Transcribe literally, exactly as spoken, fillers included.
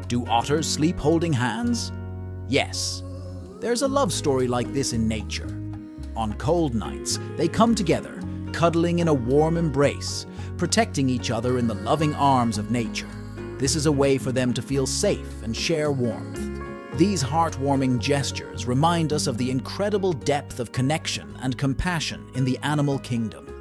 Do otters sleep holding hands? Yes. There's a love story like this in nature. On cold nights, they come together, cuddling in a warm embrace, protecting each other in the loving arms of nature. This is a way for them to feel safe and share warmth. These heartwarming gestures remind us of the incredible depth of connection and compassion in the animal kingdom.